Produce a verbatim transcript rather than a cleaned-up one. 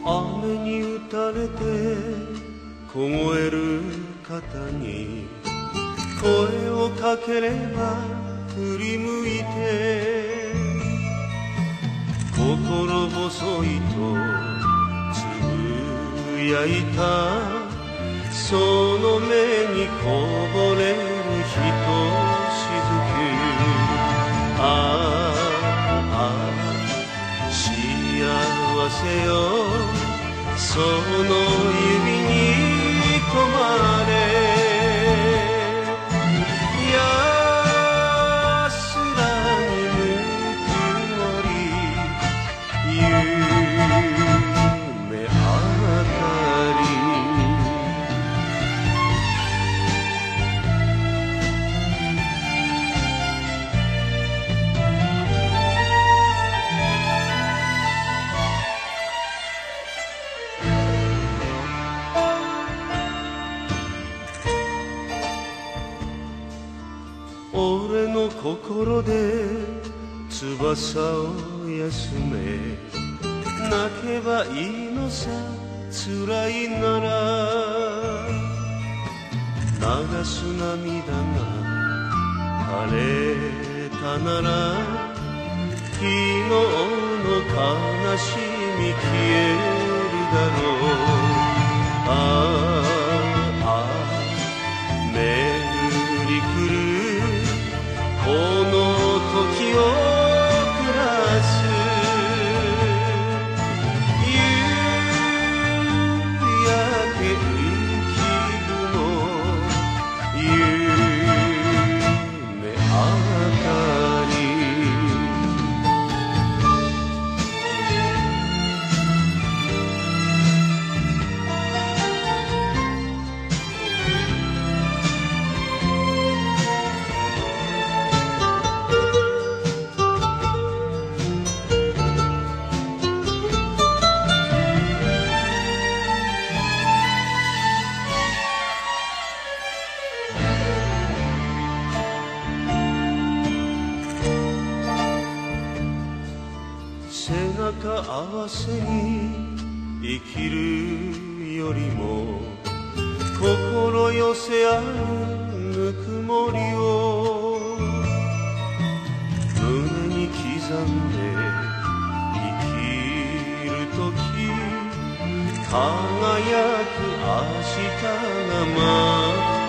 雨に打たれて凍える肩に声をかければ振り向いて、心細いとつぶやいたその目にこぼれるひとしずく、ああ幸せよその指に止まれ、安らにぬくもり夢あかり、俺の心で翼を休め、泣けばいいのさ辛いなら、流す涙が枯れたなら、昨日の悲しみ消えるだろう、ああああ巡り来るこの時を照らす夕焼け浮雲夢あかり、背中合わせに生きるよりも心寄せ合うぬくもりを胸に刻んで生きるとき、輝く明日が待って